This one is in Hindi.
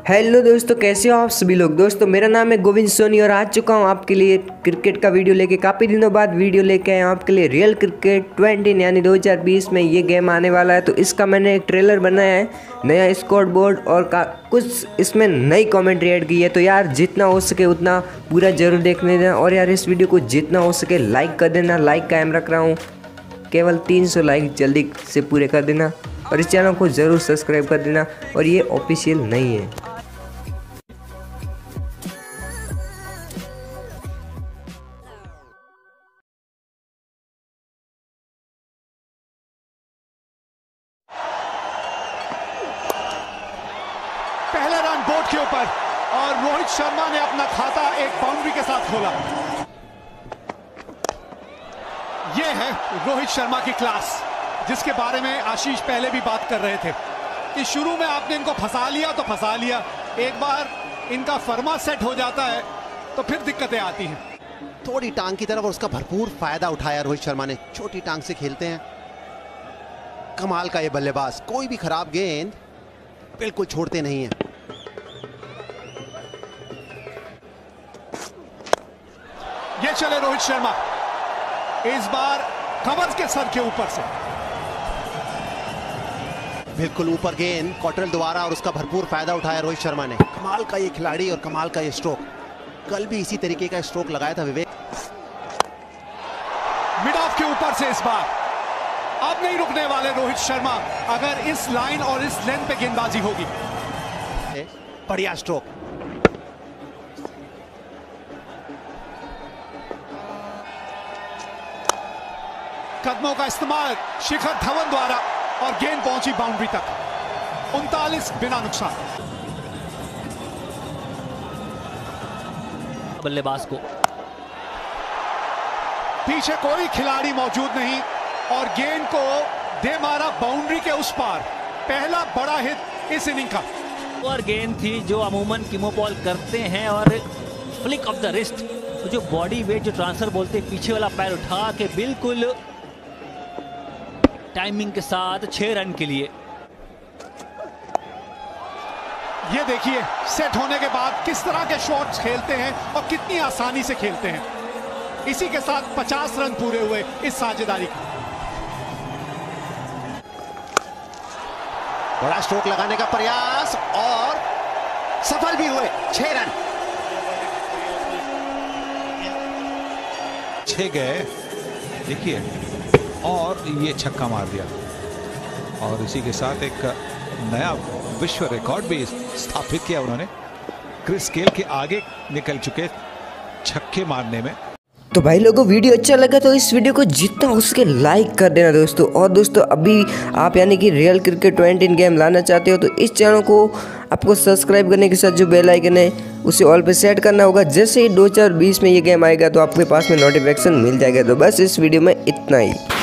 हेलो दोस्तों, कैसे हो आप सभी लोग। दोस्तों मेरा नाम है गोविंद सोनी और आ चुका हूँ आपके लिए क्रिकेट का वीडियो लेके। काफ़ी दिनों बाद वीडियो लेके आया हूँ आपके लिए। रियल क्रिकेट 20 यानी 2020 में ये गेम आने वाला है, तो इसका मैंने एक ट्रेलर बनाया है, नया स्कोर बोर्ड और कुछ इसमें नई कमेंट्री ऐड की है। तो यार जितना हो सके उतना पूरा जरूर देखने देना, और यार इस वीडियो को जितना हो सके लाइक कर देना। लाइक कायम रख रहा हूँ, केवल 300 लाइक जल्दी से पूरे कर देना, और इस चैनल को ज़रूर सब्सक्राइब कर देना। और ये ऑफिशियल नहीं है। पहले रन बोर्ड के ऊपर और रोहित शर्मा ने अपना खाता एक बाउंड्री के साथ खोला। यह है रोहित शर्मा की क्लास, जिसके बारे में आशीष पहले भी बात कर रहे थे कि शुरू में आपने इनको फंसा लिया तो फंसा लिया, एक बार इनका फर्मा सेट हो जाता है तो फिर दिक्कतें आती हैं। थोड़ी टांग की तरफ और उसका भरपूर फायदा उठाया रोहित शर्मा ने। छोटी टांग से खेलते हैं, कमाल का ये बल्लेबाज, कोई भी खराब गेंद बिल्कुल छोड़ते नहीं हैं। ये चले रोहित शर्मा, इस बार कवर के सर के ऊपर से बिल्कुल ऊपर गेंद कॉटरल द्वारा, और उसका भरपूर फायदा उठाया रोहित शर्मा ने। कमाल का ये खिलाड़ी और कमाल का ये स्ट्रोक। कल भी इसी तरीके का स्ट्रोक लगाया था विवेक। मिड ऑफ के ऊपर से इस बार अब नहीं रुकने वाले रोहित शर्मा, अगर इस लाइन और इस लेंथ पे गेंदबाजी होगी। बढ़िया स्ट्रोक। कदमों का इस्तेमाल शिखर धवन द्वारा और गेंद पहुंची बाउंड्री तक, 39 बिना नुकसान। बल्लेबाज को पीछे कोई खिलाड़ी मौजूद नहीं और गेंद को दे मारा बाउंड्री के उस पार। पहला बड़ा हिट इस इनिंग का। और गेंद थी जो अमूमन किमो बॉल करते हैं, और फ्लिक ऑफ द रिस्ट, जो बॉडी वेट जो ट्रांसफर बोलते हैं, पीछे वाला पैर उठा के बिल्कुल टाइमिंग के साथ 6 रन के लिए। ये देखिए सेट होने के बाद किस तरह के शॉट्स खेलते हैं और कितनी आसानी से खेलते हैं। इसी के साथ 50 रन पूरे हुए इस साझेदारी की। बड़ा स्ट्रोक लगाने का प्रयास और सफल भी हुए। 6 रन। 6 गए, देखिए, और ये छक्का मार दिया, और इसी के साथ एक नया विश्व रिकॉर्ड भी स्थापित किया उन्होंने। क्रिस गेल के आगे निकल चुके छक्के मारने में। तो भाई लोगों, वीडियो अच्छा लगा तो इस वीडियो को जितना हो सके लाइक कर देना दोस्तों। और दोस्तों अभी आप यानी कि रियल क्रिकेट 20 गेम लाना चाहते हो तो इस चैनल को आपको सब्सक्राइब करने के साथ जो बेल आइकन है उसे ऑल पे सेट करना होगा। जैसे ही 2020 में ये गेम आएगा तो आपके पास में नोटिफिकेशन मिल जाएगा। तो बस इस वीडियो में इतना ही।